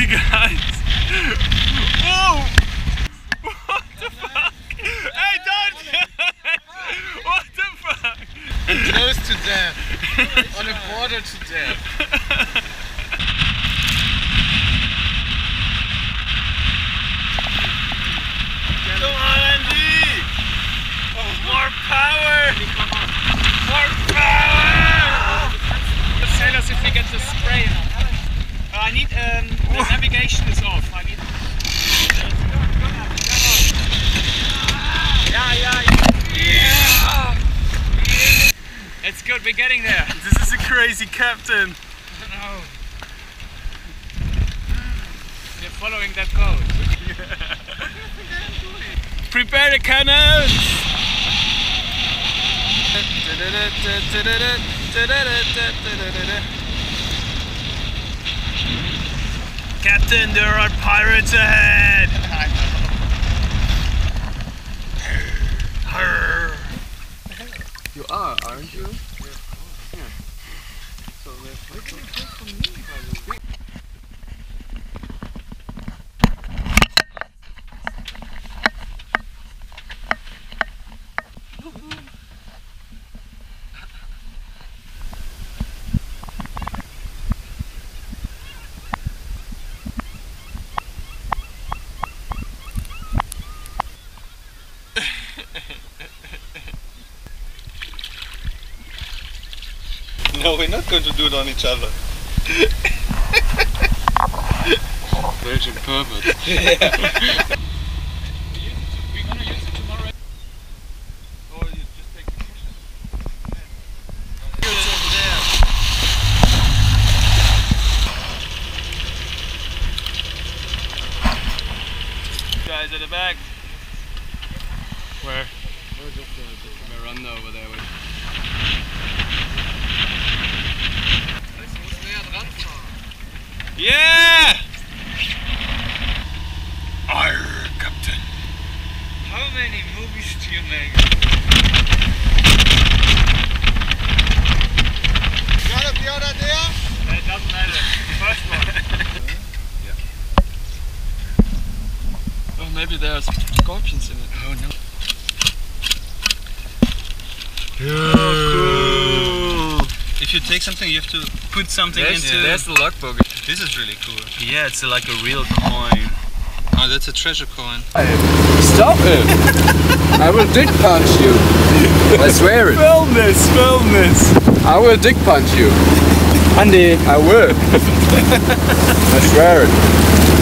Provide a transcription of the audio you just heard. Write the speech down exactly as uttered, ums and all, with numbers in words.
guys! Whoa! What the fuck? Hey, don't! What the fuck? Close to death. On a border to death. Come on, Andy! Oh, more power! More power! Tell us if we get the spray. Uh, I need um, the navigation is off. I need. Yeah, yeah, yeah. It's good. We're getting there. This is a crazy captain. No. We're following that code. Prepare the cannons! Captain, there are pirates ahead! You are, aren't you? Yeah. So No, we're not going to do it on each other. Belgian pervert. We're gonna use it tomorrow. Or you just take the picture. It's over there. Guys at the back. Where? Miranda over there. With Yeah! Arr, Captain. How many movies do you make? Got the other there? It doesn't matter. First one. Yeah. Oh, maybe there's scorpions in it. Oh no. Oh, cool. If you take something, you have to. Put something There's, into there's the logbook. This is really cool. Yeah, it's like a real coin. Oh, that's a treasure coin. Stop it! I will dick punch you. I swear it. Film this, film this. I will dick punch you. Andy. I will. I swear it.